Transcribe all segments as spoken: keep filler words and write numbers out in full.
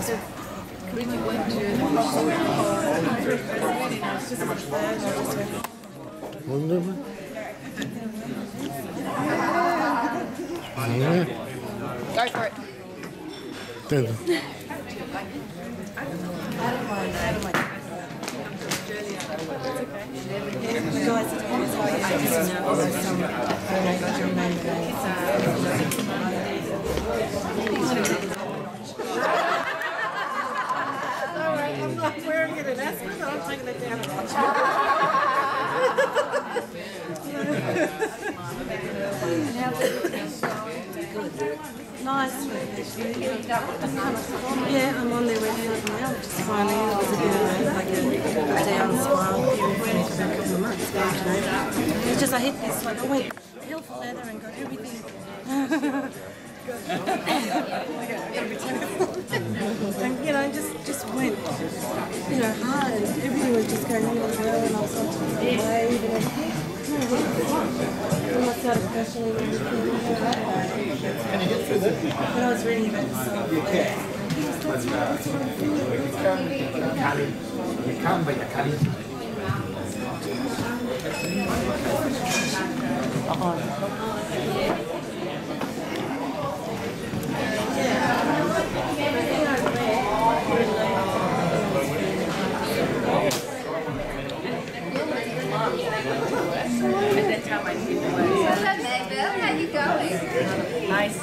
We went to Wonder mı? Go for it. Dedim. I'm not wearing it in Aspen, but I'm taking it down. Nice. Yeah, I'm on there regularly now, which is fine. It was a bit of a, like a down smile period for me for a couple of months. But, you know, it's just I hit this, like I went hell for leather and got everything. And you know, just just went, you know, hard, and everything was just going really well, and I was on top of the wave, and everything. And I started questioning everything. But I was reading about the song. You can, but you can't. Hello, Maybelle. How you going? Nice.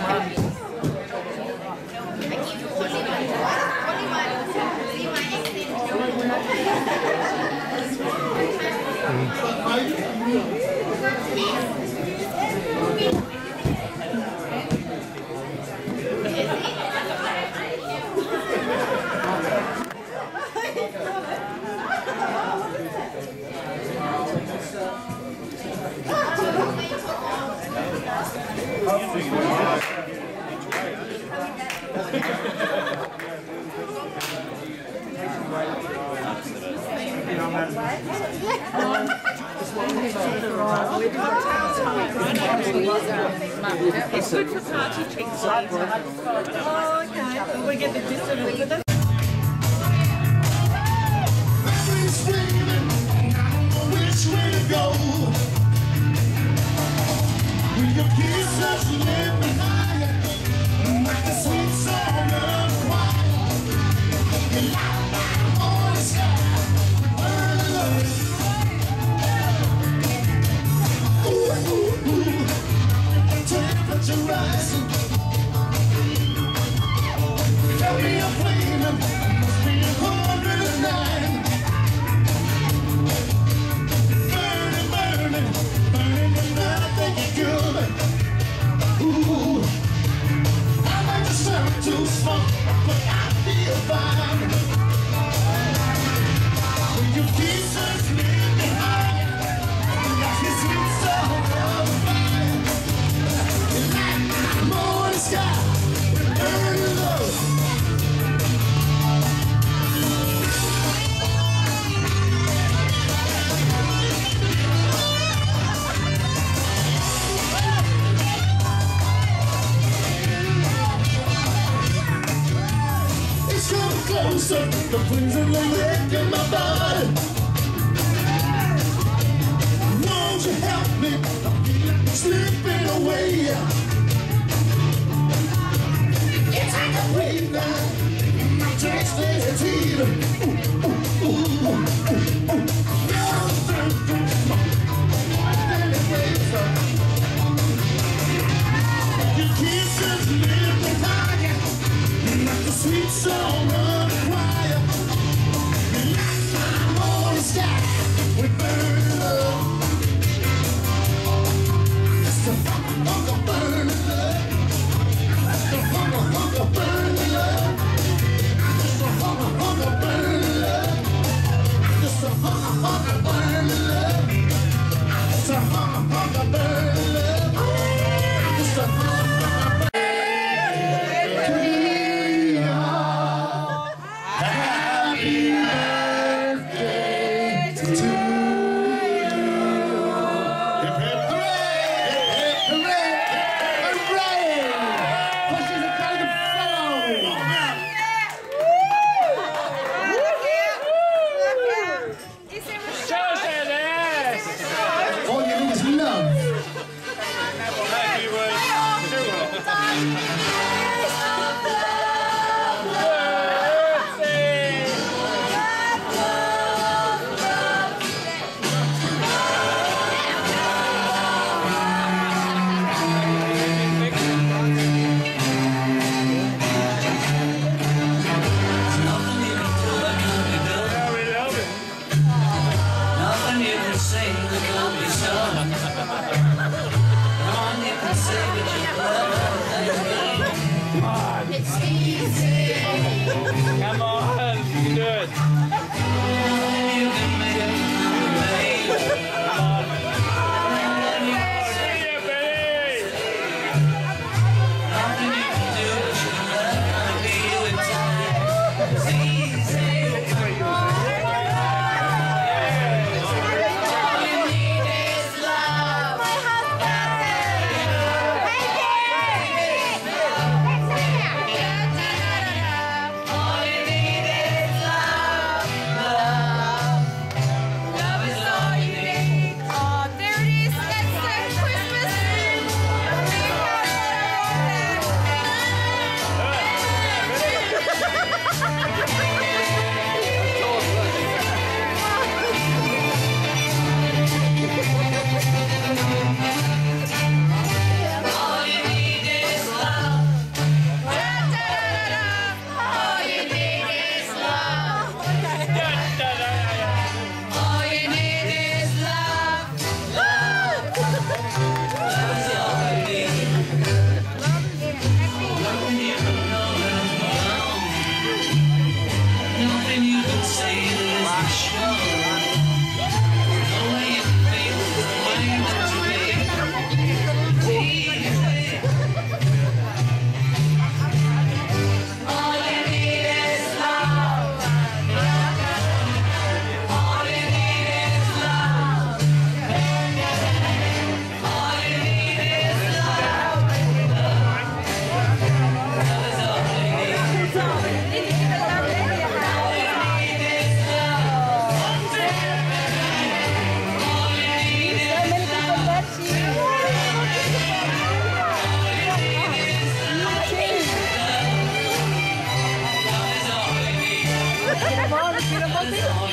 It's good for party tricks. Oh, okay. Well, we get the gist of it. But that's which way to go. With your kisses live behind, like the sweet song of choir. You light my morning sky, burn love. Ooh, ooh, ooh, temperature rising. Tell me I'm playing, must be a hundred and nine. Ooh, I might just sound too smart, but I feel fine. When your kisses leave behind, like this sweet song of fire, you light my morning sky with burning love. Closer, the poison will wreck in my body. Won't you help me? I'm slipping away. It's like a breathe now. My chest is healing. Ooh, ooh, ooh, ooh, ooh, ooh. Your kisses live behind you, like the sweet song of choir. You light my morning sky with burning love. It's the funky, funky burning love. It's the funky, funky burning love. It's the funky, funky burning love. It's the funky, funky burning love. It's the funky, funky burning love. It's the funky, funky burning love. Happy birthday to Beautiful, beautiful.